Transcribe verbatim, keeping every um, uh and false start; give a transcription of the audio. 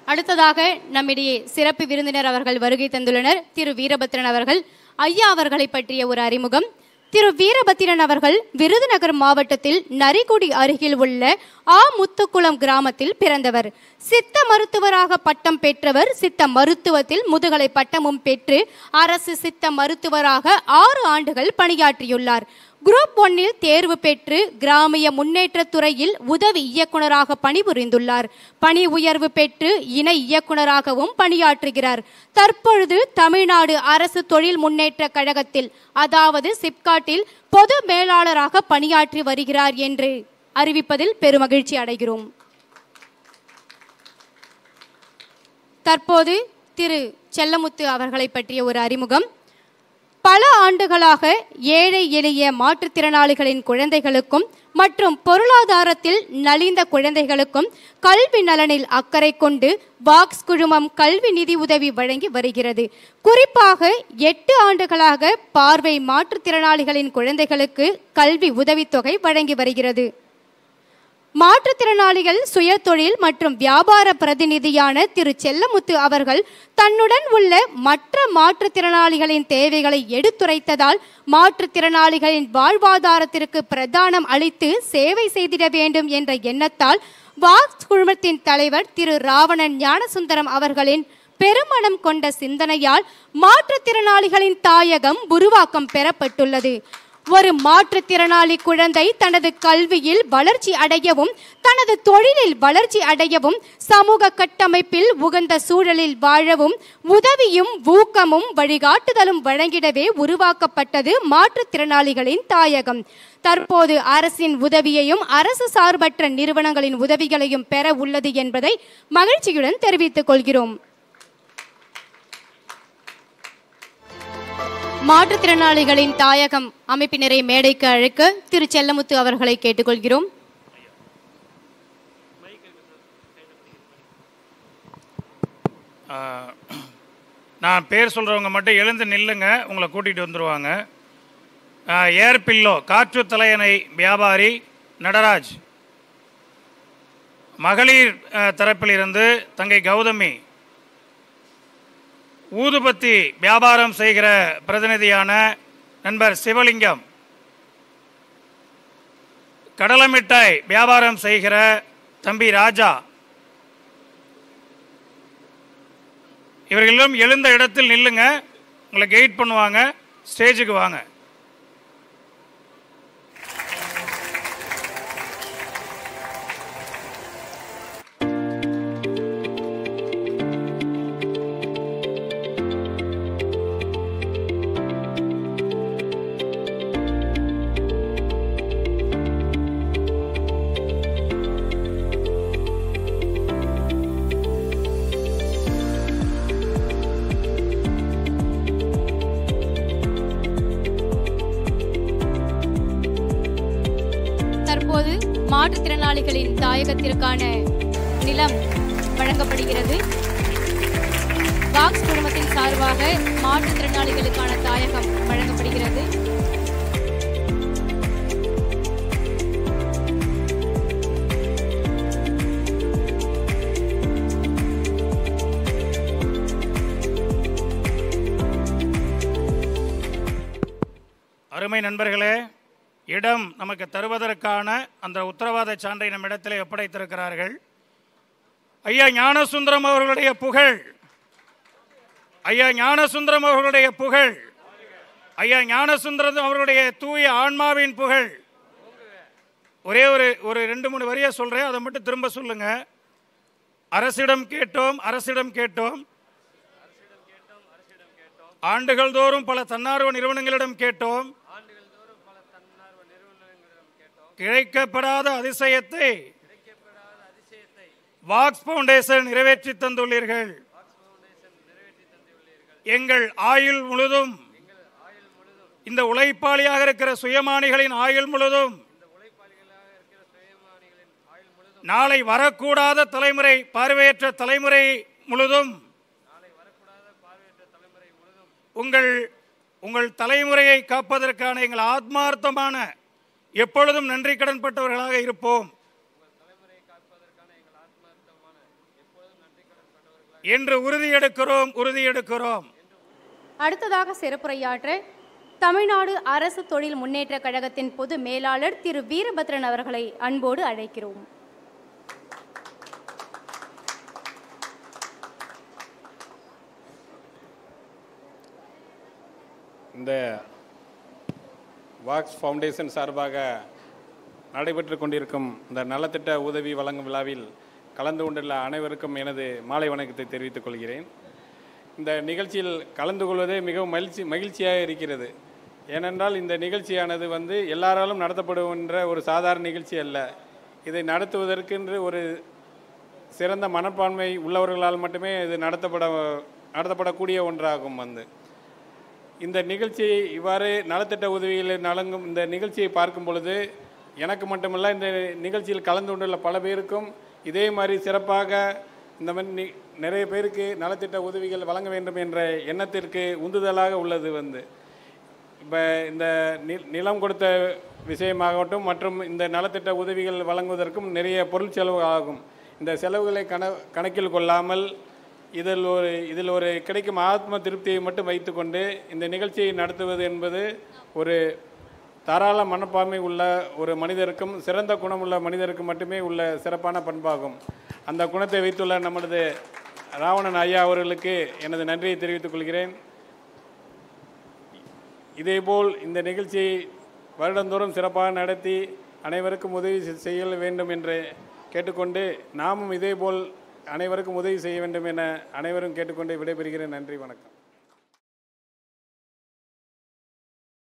அடுத்ததாக நம்மிடையே சிறப்பு விருந்தினர் அவர்கள் வருகை தந்துள்ளனர். திரு வீரபத்ரன் அவர்கள். ஐயா அவர்களை பற்றிய ஒரு அறிமுகம். திரு வீரபத்திரன் அவர்கள் விருதுநகர் மாவட்டத்தில் நரிக்குடி அருகில் உள்ள ஆ முத்துக்குளம் கிராமத்தில் பிறந்தவர். சித்த மருத்துவராக பட்டம் பெற்றவர். சித்த மருத்துவத்தில் முதுகலை பட்டமும் பெற்று அரசு சித்த மருத்துவராக ஆறு ஆண்டுகள் பணியாற்றியுள்ளார். குரூப் ஒன்னில் தேர்வு பெற்று கிராமிய முன்னேற்றத்துறையில் உதவி இயக்குநராக பணிபுரிந்துள்ளார். பணி உயர்வு பெற்று இணை இயக்குநராகவும் பணியாற்றுகிறார். தற்பொழுது தமிழ்நாடு அரசு தொழில் முன்னேற்ற கழகத்தில் அதாவது சிப்காட்டில் பொது மேலாளராக பணியாற்றி வருகிறார் என்று அறிவிப்பதில் பெருமகிழ்ச்சி அடைகிறோம். தற்போது திரு செல்லமுத்து அவர்களை பற்றிய ஒரு அறிமுகம். பல ஆண்டுகளாக ஏழை எளிய மாற்றுத்திறனாளிகளின் குழந்தைகளுக்கும் மற்றும் பொருளாதாரத்தில் நலிந்த குழந்தைகளுக்கும் கல்வி நலனில் அக்கறை கொண்டு வாக்ஸ் குழுமம் கல்வி நிதி உதவி வழங்கி வருகிறது. குறிப்பாக எட்டு ஆண்டுகளாக பார்வை மாற்றுத்திறனாளிகளின் குழந்தைகளுக்கு கல்வி உதவித்தொகை வழங்கி வருகிறது. மாற்றுத்திறனாளிகள் சுயதொழில் மற்றும் வியாபார பிரதிநிதியான திரு செல்லமுத்து அவர்கள் தன்னுடன் உள்ள மற்ற மாற்றுத்திறனாளிகளின் தேவைகளை எடுத்துரைத்ததால் மாற்றுத்திறனாளிகளின் வாழ்வாதாரத்திற்கு பிரதானம் அளித்து சேவை செய்திட வேண்டும் என்ற எண்ணத்தால் வாக்ஸ் குழுமத்தின் தலைவர் திரு ராவணன் ஞானசுந்தரம் அவர்களின் பெருமனம் கொண்ட சிந்தனையால் மாற்றுத்திறனாளிகளின் தாயகம் உருவாக்கம் பெறப்பட்டுள்ளது. ஒரு மாற்றுத்திறனாளி குழந்தை தனது கல்வியில் வளர்ச்சி அடையவும் தனது தொழிலில் வளர்ச்சி அடையவும் சமூக கட்டமைப்பில் உகந்த சூழலில் வாழவும் உதவியும் ஊக்கமும் வழிகாட்டுதலும் வழங்கிடவே உருவாக்கப்பட்டது மாற்றுத்திறனாளிகளின் தாயகம். தற்போது அரசின் உதவியையும் அரசு சார்பற்ற நிறுவனங்களின் உதவிகளையும் பெற உள்ளது என்பதை மகிழ்ச்சியுடன் தெரிவித்துக் கொள்கிறோம். மாற்றுத்திறனாளிகளின் தாயகம் அமைப்பினரை மேடைக்கு அழைக்க திரு செல்லமுத்து அவர்களை கேட்டுக்கொள்கிறோம். நான் பேர் சொல்கிறவங்க மட்டும் எழுந்து நில்லுங்க, உங்களை கூட்டிகிட்டு வந்துடுவாங்க. ஏர் பில்லோ காற்று தலையணை வியாபாரி நடராஜ். மகளிர் தரப்பிலிருந்து தங்கை கௌதமி. ஊதுபத்தி வியாபாரம் செய்கிற பிரதிநிதியான நண்பர் சிவலிங்கம். கடலை மிட்டாய் வியாபாரம் செய்கிற தம்பி ராஜா. இவர்களும் எழுந்த இடத்தில் நில்லுங்க, உங்களை கைட் பண்ணுவாங்க. ஸ்டேஜுக்கு வாங்க. தற்போது மாற்றுத்திறனாளிகளின் தாயகத்திற்கான நிலம் வழங்கப்படுகிறது. வாக்ஸ் குழுமத்தின் சார்பாக மாற்றுத்திறனாளிகளுக்கான தாயகம் வழங்கப்படுகிறது. அருமை நண்பர்களே, இடம் நமக்கு தருவதற்கான அந்த உத்தரவாத சான்றை நம் இடத்திலே ஒப்படைத்திருக்கிறார்கள். ஐயா ஞானசுந்தரம் அவர்களுடைய புகழ், ஐயா ஞானசுந்தரம் அவர்களுடைய புகழ், ஐயா ஞானசுந்தரம் அவர்களுடைய தூய ஆன்மாவின் புகழ். ஒரே ஒரு ஒரு ரெண்டு மூணு வரியா சொல்றேன், அதை மட்டும் திரும்ப சொல்லுங்க. அரசிடம் கேட்டோம் அரசிடம் கேட்டோம் ஆண்டுகள் தோறும் பல தன்னார்வ நிறுவனங்களிடம் கேட்டோம், கிடைக்கப்படாத அதிசயத்தை வாக்ஸ் ஃபவுண்டேஷன் நிறைவேற்றி தந்துள்ளீர்கள். எங்கள் ஆயுள் முழுதும், இந்த உழைப்பாளியாக இருக்கிற சுயமானிகளின் ஆயுள் முழுதும், நாளை வரக்கூடாத தலைமுறை, பார்வையற்ற தலைமுறை முழுதும் உங்கள் உங்கள் தலைமுறையை காப்பதற்கான எங்கள் ஆத்மார்த்தமான எப்பொழுதும் நன்றி கடன் பட்டவர்களாக இருப்போம். என்று உறுதியெடுக்கிறோம் உறுதியெடுக்கிறோம். அடுத்ததாக சிறப்புரையாற்ற தமிழ்நாடு அரசு தொழில் முன்னேற்ற கழகத்தின் பொது மேலாளர் திரு வீரபத்ரன் அவர்களை அன்போடு அழைக்கிறோம். இந்த வாக்ஸ் ஃபவுண்டேஷன் சார்பாக நடைபெற்று கொண்டிருக்கும் இந்த நலத்திட்ட உதவி வழங்கும் விழாவில் கலந்து கொண்டுள்ள அனைவருக்கும் எனது மாலை வணக்கத்தை தெரிவித்துக் கொள்கிறேன். இந்த நிகழ்ச்சியில் கலந்து கொள்வதே மிகவும் மகிழ்ச்சி மகிழ்ச்சியாக இருக்கிறது. ஏனென்றால் இந்த நிகழ்ச்சியானது வந்து எல்லாராலும் நடத்தப்படுகின்ற ஒரு சாதாரண நிகழ்ச்சி அல்ல. இதை நடத்துவதற்கென்று ஒரு சிறந்த மனப்பான்மை உள்ளவர்களால் மட்டுமே இது நடத்தப்பட நடத்தப்படக்கூடிய ஒன்றாகும். வந்து இந்த நிகழ்ச்சியை இவ்வாறு நலத்திட்ட உதவிகளில் நலங்கும் இந்த நிகழ்ச்சியை பார்க்கும் பொழுது எனக்கு மட்டுமல்ல, இந்த நிகழ்ச்சியில் கலந்து கொண்டுள்ள பல பேருக்கும் இதே மாதிரி சிறப்பாக இந்த மாதிரி நிறைய பேருக்கு நலத்திட்ட உதவிகள் வழங்க வேண்டும் என்ற எண்ணத்திற்கு உந்துதலாக உள்ளது. வந்து இப்போ இந்த நிலம் கொடுத்த விஷயமாகட்டும் மற்றும் இந்த நலத்திட்ட உதவிகள் வழங்குவதற்கும் நிறைய பொருள் செலவு ஆகும். இந்த செலவுகளை கண கணக்கில் கொள்ளாமல் இதில் ஒரு இதில் ஒரு கிடைக்கும் ஆத்ம திருப்தியை மட்டும் வைத்துக்கொண்டு இந்த நிகழ்ச்சியை நடத்துவது என்பது ஒரு தாராள மனப்பான்மை உள்ள ஒரு மனிதருக்கும் சிறந்த குணமுள்ள மனிதருக்கும் மட்டுமே உள்ள சிறப்பான பண்பாகும். அந்த குணத்தை வைத்துள்ள நமது ராவணன் ஐயா அவர்களுக்கு எனது நன்றியை தெரிவித்துக் கொள்கிறேன். இதேபோல் இந்த நிகழ்ச்சியை வருடந்தோறும் சிறப்பாக நடத்தி அனைவருக்கும் உதவி செய்ய வேண்டும் என்று கேட்டுக்கொண்டு நாமும் இதேபோல் அனைவருக்கும் உதவி செய்ய வேண்டும் என அனைவரும் கேட்டுக்கொண்டு விடைபெறுகிறேன். நன்றி, வணக்கம்.